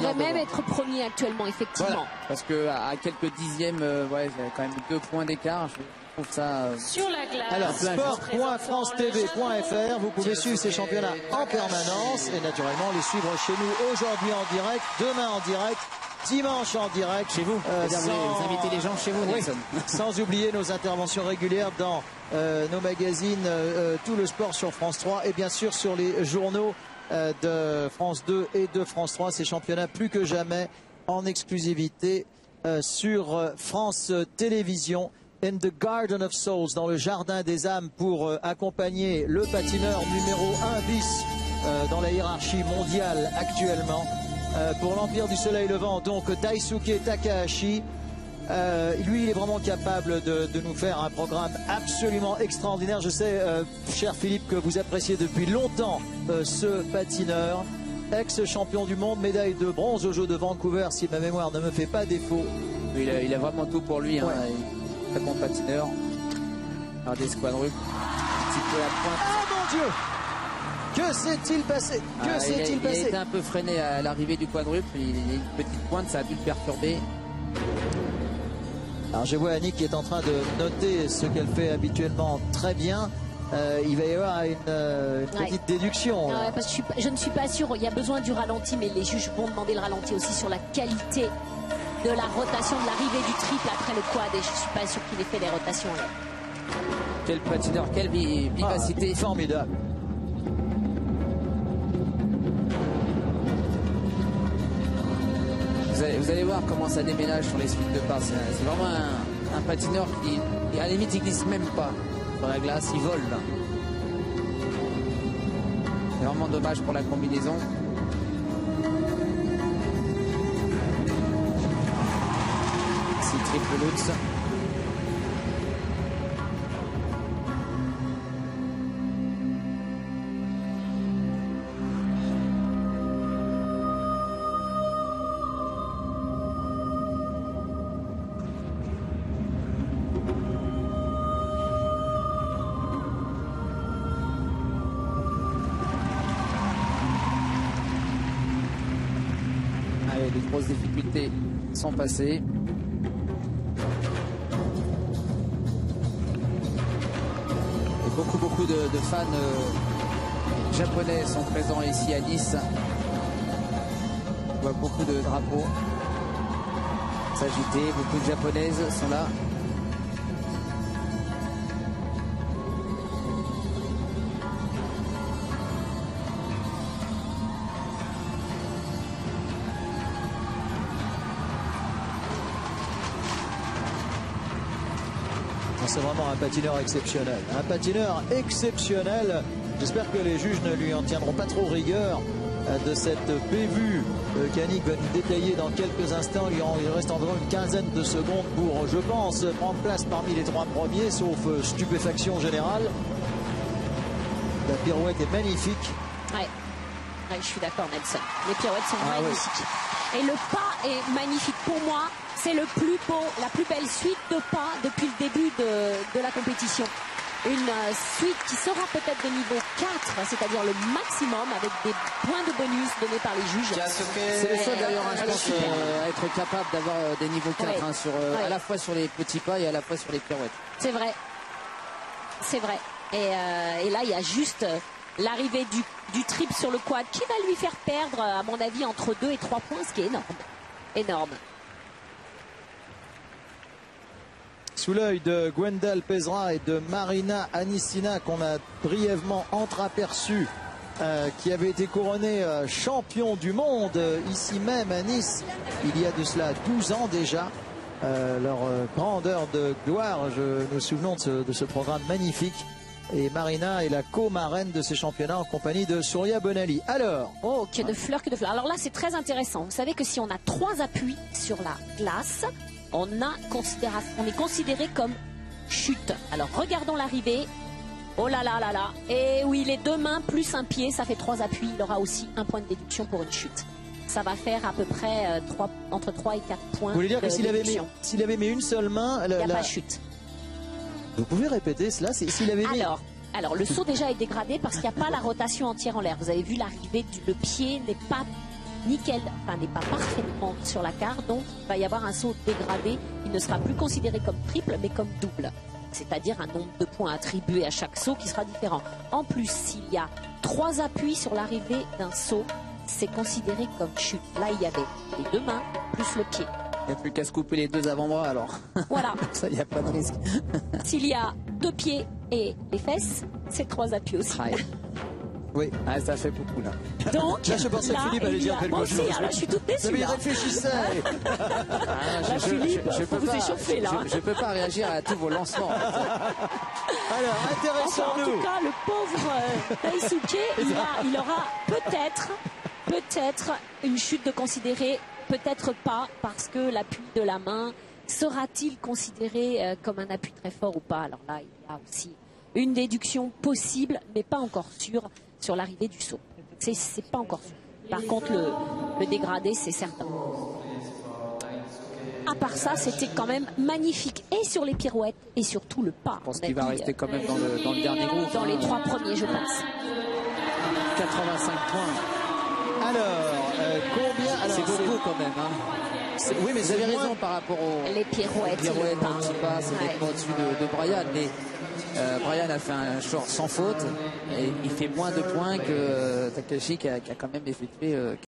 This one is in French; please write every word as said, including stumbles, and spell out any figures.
pourrait même être premier actuellement, effectivement. Voilà, parce que à quelques dixièmes, euh, ouais, il y a quand même deux points d'écart. Je trouve ça. Euh, Sur la glace. Alors, sport point france t v point f r, vous pouvez suivre ces championnats en permanence et naturellement les suivre chez nous aujourd'hui en direct, demain en direct, dimanche en direct. Chez vous, euh, sans... vous invitez les gens chez vous, Nelson. Oui, sans oublier nos interventions régulières dans euh, nos magazines, euh, tout le sport sur France trois et bien sûr sur les journaux euh, de France deux et de France trois. Ces championnats plus que jamais en exclusivité euh, sur euh, France Télévisions. In the Garden of Souls, dans le jardin des âmes, pour euh, accompagner le patineur numéro un bis euh, dans la hiérarchie mondiale actuellement. Euh, pour l'Empire du Soleil Levant, donc Daisuke Takahashi. Euh, lui, il est vraiment capable de, de nous faire un programme absolument extraordinaire. Je sais, euh, cher Philippe, que vous appréciez depuis longtemps euh, ce patineur. Ex-champion du monde, médaille de bronze aux Jeux de Vancouver, si ma mémoire ne me fait pas défaut. Il a, il a vraiment tout pour lui. Hein. Ouais. Très bon patineur. Regardez ce quadruple. Un petit peu la pointe. Ah mon Dieu! Que s'est-il passé? Que ah, s'est-il passé? Il a été un peu freiné à l'arrivée du quadruple. Il y a une petite pointe, ça a dû le perturber. Alors je vois Annick qui est en train de noter ce qu'elle fait habituellement très bien. Euh, il va y avoir une, euh, une petite ouais. déduction. Ah ouais, parce que je, suis, je ne suis pas sûre. Il y a besoin du ralenti, mais les juges vont demander le ralenti aussi sur la qualité de la rotation, de l'arrivée du triple après le quad, et je ne suis pas sûr qu'il ait fait les rotations là. Quel patineur, quelle vivacité. Ah, formidable. Vous allez, vous allez voir comment ça déménage sur les suites de pas. C'est vraiment un, un patineur qui, qui, à la limite, il glisse même pas sur la glace, il vole là. C'est vraiment dommage pour la combinaison. Triple Lutz. Allez, les grosses difficultés sont passées. Beaucoup, beaucoup de, de fans euh, japonais sont présents ici à Nice. On voit beaucoup de drapeaux s'agiter, beaucoup de japonaises sont là. C'est vraiment un patineur exceptionnel. Un patineur exceptionnel. J'espère que les juges ne lui en tiendront pas trop rigueur de cette bévue qu'Annick va nous détailler dans quelques instants. Il reste environ une quinzaine de secondes pour, je pense, prendre place parmi les trois premiers, sauf stupéfaction générale. La pirouette est magnifique. Ouais, ouais je suis d'accord, Nelson. Les pirouettes sont ah, magnifiques. Oui. Et le pas est magnifique pour moi. C'est le plus beau, la plus belle suite de pas depuis le début de, de la compétition. Une euh, suite qui sera peut-être de niveau quatre, c'est-à-dire le maximum avec des points de bonus donnés par les juges. C'est le seul d'ailleurs, hein, je pense, euh, être capable d'avoir euh, des niveaux quatre, ouais. hein, sur, euh, ouais. à la fois sur les petits pas et à la fois sur les pirouettes. C'est vrai. C'est vrai. Et, euh, et là, il y a juste euh, l'arrivée du, du triple sur le quad qui va lui faire perdre, à mon avis, entre deux et trois points, ce qui est énorme. Énorme. Sous l'œil de Gwendal Pesra et de Marina Anissina qu'on a brièvement entreaperçu, euh, qui avait été couronné euh, champion du monde euh, ici même à Nice il y a de cela douze ans déjà. Euh, leur euh, grandeur de gloire, je nous souvenons de ce, de ce programme magnifique. Et Marina est la co-marraine de ces championnats en compagnie de Souria Bonali. Alors, oh, que de fleurs, que de fleurs. Alors là, c'est très intéressant. Vous savez que si on a trois appuis sur la glace, on, a on est considéré comme chute. Alors regardons l'arrivée. Oh là là là là. Et oui, les deux mains plus un pied, ça fait trois appuis. Il aura aussi un point de déduction pour une chute. Ça va faire à peu près euh, trois, entre trois et quatre points. Vous voulez dire que s'il avait, s'il avait mis une seule main, il n'y a la... pas de chute. Vous pouvez répéter cela? S'il avait mis... Alors, alors, le saut déjà est dégradé parce qu'il n'y a pas la rotation entière en l'air. Vous avez vu l'arrivée, du le pied n'est pas nickel, enfin n'est pas parfaitement sur la carte, donc il va y avoir un saut dégradé. Il ne sera plus considéré comme triple, mais comme double. C'est-à-dire un nombre de points attribués à chaque saut qui sera différent. En plus, s'il y a trois appuis sur l'arrivée d'un saut, c'est considéré comme chute. Là, il y avait les deux mains plus le pied. Il n'y a plus qu'à se couper les deux avant-bras alors. Voilà. Ça, il n'y a pas de risque. S'il y a deux pieds et les fesses, c'est trois appuis aussi. Aïe. Oui, ah, ça fait beaucoup là. Donc, là, je pensais que Philippe allait dire quelque chose. Moi aussi, je suis toute déçue. Mais il réfléchissait. Ah, je, là, je, Philippe, je, je peux vous pas, échauffer là. Je ne peux pas réagir à tous vos lancements. Alors, intéressons-nous. Enfin, en tout cas, le pauvre euh, Daisuke, il, il aura peut-être, peut-être une chute de considéré, peut-être pas, parce que l'appui de la main, sera-t-il considéré euh, comme un appui très fort ou pas? Alors là, il y a aussi une déduction possible, mais pas encore sûre sur l'arrivée du saut. C'est pas encore sûr. Par contre, le, le dégradé, c'est certain. À part ça, c'était quand même magnifique. Et sur les pirouettes, et surtout le pas. Je pense qu'il va rester quand même dans le, dans le dernier groupe. Dans les trois premiers, je pense. quatre-vingt-cinq points. Alors, euh, combien? C'est beaucoup quand même. Hein. Oui, mais vous avez raison par rapport aux les pirouettes. Les pirouettes, un petit pas, c'est ouais. nettement au-dessus de, de Brian. Mais euh, Brian a fait un short sans faute. Et il fait moins de points que Takahashi qui a, qui a quand même effectué. Euh,